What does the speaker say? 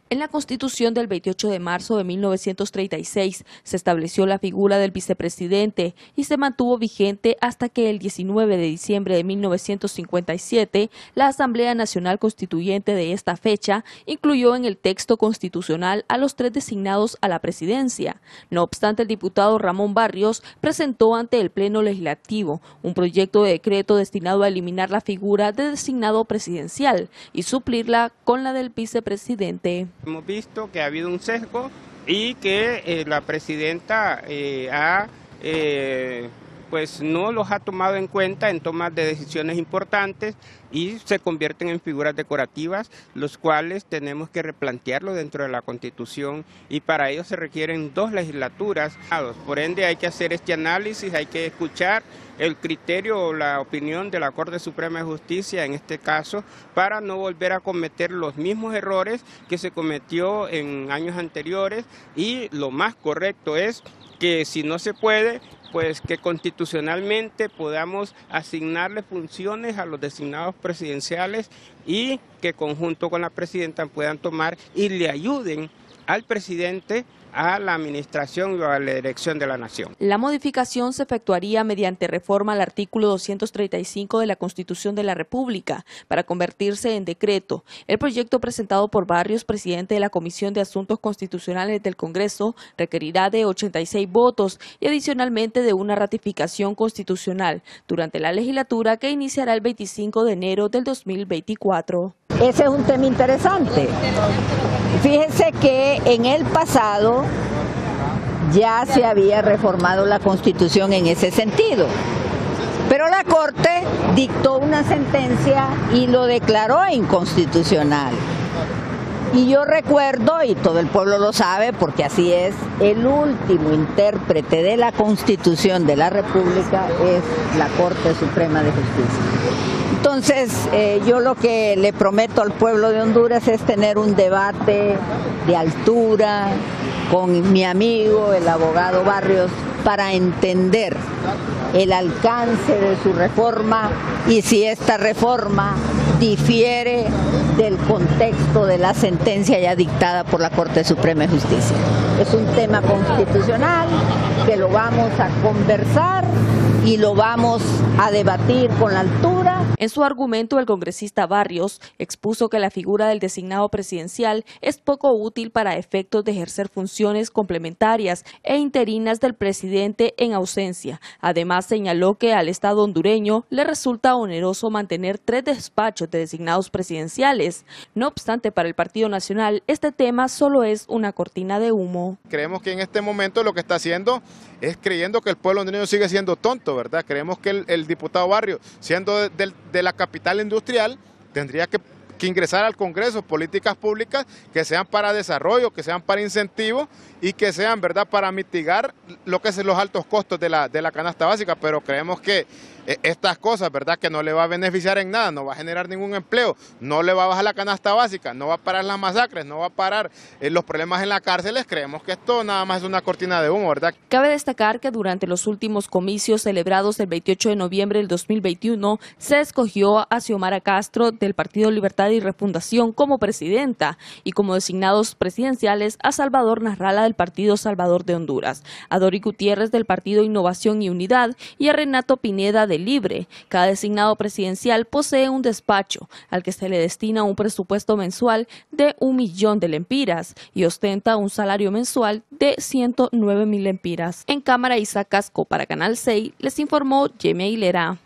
En la Constitución del 28 de marzo de 1936 se estableció la figura del vicepresidente y se mantuvo vigente hasta que el 19 de diciembre de 1957 la Asamblea Nacional Constituyente de esta fecha incluyó en el texto constitucional a los 3 designados a la presidencia. No obstante, el diputado Ramón Barrios presentó ante el Pleno Legislativo un proyecto de decreto destinado a eliminar la figura de designado presidencial y suplirla con la del vicepresidente. Hemos visto que ha habido un sesgo y que la presidenta pues no los ha tomado en cuenta en tomas de decisiones importantes y se convierten en figuras decorativas, los cuales tenemos que replantearlo dentro de la Constitución y para ello se requieren 2 legislaturas. Por ende hay que hacer este análisis, hay que escuchar el criterio o la opinión de la Corte Suprema de Justicia en este caso para no volver a cometer los mismos errores que se cometió en años anteriores y lo más correcto es que si no se puede, pues que constitucionalmente podamos asignarle funciones a los designados presidenciales y que conjunto con la presidenta puedan tomar y le ayuden al presidente a la administración y a la dirección de la nación. La modificación se efectuaría mediante reforma al artículo 235 de la Constitución de la República para convertirse en decreto. El proyecto presentado por Barrios, presidente de la Comisión de Asuntos Constitucionales del Congreso, requerirá de 86 votos y adicionalmente de una ratificación constitucional durante la legislatura que iniciará el 25 de enero del 2024. Ese es un tema interesante. Fíjense que en el pasado ya se había reformado la Constitución en ese sentido, pero la Corte dictó una sentencia y lo declaró inconstitucional. Y yo recuerdo, y todo el pueblo lo sabe porque así es, el último intérprete de la Constitución de la República es la Corte Suprema de Justicia. Entonces, yo lo que le prometo al pueblo de Honduras es tener un debate de altura con mi amigo, el abogado Barrios, para entender el alcance de su reforma y si esta reforma difiere del contexto de la sentencia ya dictada por la Corte Suprema de Justicia. Es un tema constitucional que lo vamos a conversar y lo vamos a debatir con la altura. En su argumento, el congresista Barrios expuso que la figura del designado presidencial es poco útil para efectos de ejercer funciones complementarias e interinas del presidente en ausencia. Además, señaló que al Estado hondureño le resulta oneroso mantener 3 despachos de designados presidenciales. No obstante, para el Partido Nacional, este tema solo es una cortina de humo. Creemos que en este momento lo que está haciendo es creyendo que el pueblo hondureño sigue siendo tonto, ¿verdad? Creemos que el diputado Barrios, siendo de la capital industrial, tendría que ingresar al Congreso políticas públicas que sean para desarrollo, que sean para incentivo y que sean, ¿verdad?, para mitigar lo que es los altos costos de la canasta básica, pero creemos que estas cosas, ¿verdad?, que no le va a beneficiar en nada, no va a generar ningún empleo, no le va a bajar la canasta básica, no va a parar las masacres, no va a parar los problemas en las cárceles. Creemos que esto nada más es una cortina de humo, ¿verdad? Cabe destacar que durante los últimos comicios celebrados el 28 de noviembre del 2021 se escogió a Xiomara Castro del Partido Libertad y Refundación como presidenta y como designados presidenciales a Salvador Nasralla del Partido Salvador de Honduras, a Dori Gutiérrez del Partido Innovación y Unidad y a Renato Pineda de Libre. Cada designado presidencial posee un despacho al que se le destina un presupuesto mensual de 1 millón de lempiras y ostenta un salario mensual de 109,000 lempiras. En cámara, Isa Casco para Canal 6 les informó Yemi Aguilera.